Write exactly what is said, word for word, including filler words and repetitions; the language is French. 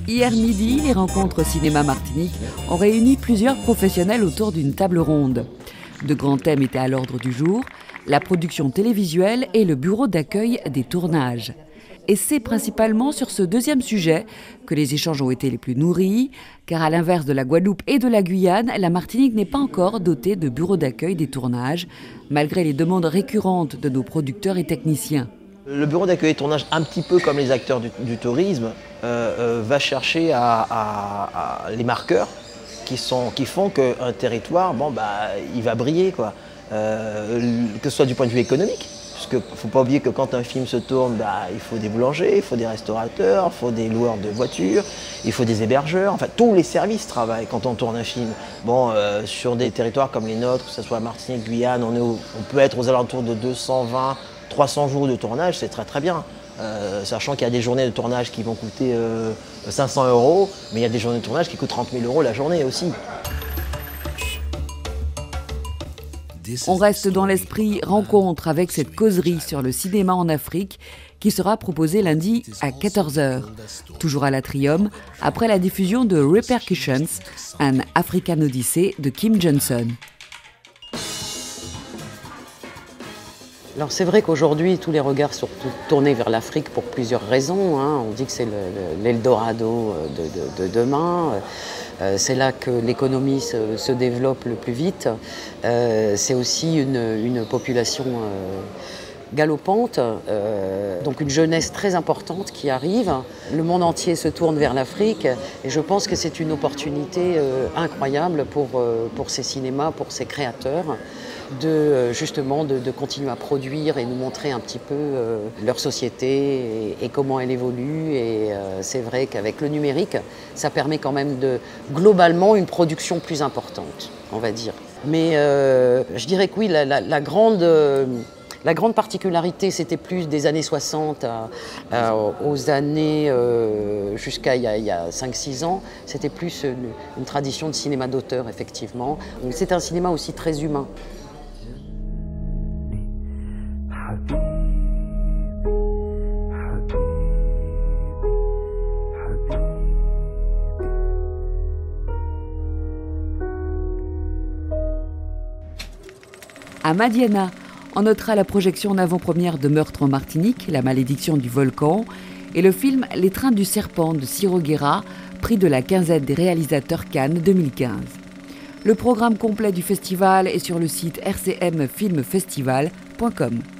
Hier midi, les rencontres Cinéma Martinique ont réuni plusieurs professionnels autour d'une table ronde. De grands thèmes étaient à l'ordre du jour, la production télévisuelle et le bureau d'accueil des tournages. Et c'est principalement sur ce deuxième sujet que les échanges ont été les plus nourris, car à l'inverse de la Guadeloupe et de la Guyane, la Martinique n'est pas encore dotée de bureau d'accueil des tournages, malgré les demandes récurrentes de nos producteurs et techniciens. Le bureau d'accueil et tournage, un petit peu comme les acteurs du, du tourisme, euh, euh, va chercher à, à, à les marqueurs qui, sont, qui font qu'un territoire, bon, bah, il va briller, quoi. Euh, que ce soit du point de vue économique, parce qu'il ne faut pas oublier que quand un film se tourne, bah, il faut des boulangers, il faut des restaurateurs, il faut des loueurs de voitures, il faut des hébergeurs, enfin tous les services travaillent quand on tourne un film. Bon, euh, sur des territoires comme les nôtres, que ce soit Martinique, Guyane, on, est au, on peut être aux alentours de deux cent vingt, trois cents jours de tournage, c'est très très bien. Euh, sachant qu'il y a des journées de tournage qui vont coûter euh, cinq cents euros, mais il y a des journées de tournage qui coûtent trente mille euros la journée aussi. On reste dans l'esprit rencontre avec cette causerie sur le cinéma en Afrique qui sera proposée lundi à quatorze heures, toujours à l'Atrium, après la diffusion de Repercussions, un African Odyssey de Kim Johnson. Alors c'est vrai qu'aujourd'hui, tous les regards sont tournés vers l'Afrique pour plusieurs raisons. Hein. On dit que c'est l'Eldorado de, de, de demain. Euh, c'est là que l'économie se, se développe le plus vite. Euh, c'est aussi une, une population euh, galopante, euh, donc une jeunesse très importante qui arrive. Le monde entier se tourne vers l'Afrique et je pense que c'est une opportunité euh, incroyable pour, euh, pour ces cinémas, pour ces créateurs, de justement de, de continuer à produire et nous montrer un petit peu euh, leur société et, et comment elle évolue. Et euh, c'est vrai qu'avec le numérique, ça permet quand même de globalement une production plus importante, on va dire. Mais euh, je dirais que oui, la, la, la grande euh, La grande particularité, c'était plus des années soixante à, à, aux années euh, jusqu'à il y a, a cinq six ans. C'était plus une, une tradition de cinéma d'auteur, effectivement. C'est un cinéma aussi très humain. À Madiana, on notera la projection en avant-première de Meurtre en Martinique, La malédiction du volcan, et le film Les trains du serpent de Ciro Guerra, prix de la quinzaine des réalisateurs Cannes deux mille quinze. Le programme complet du festival est sur le site r c m film festival point com.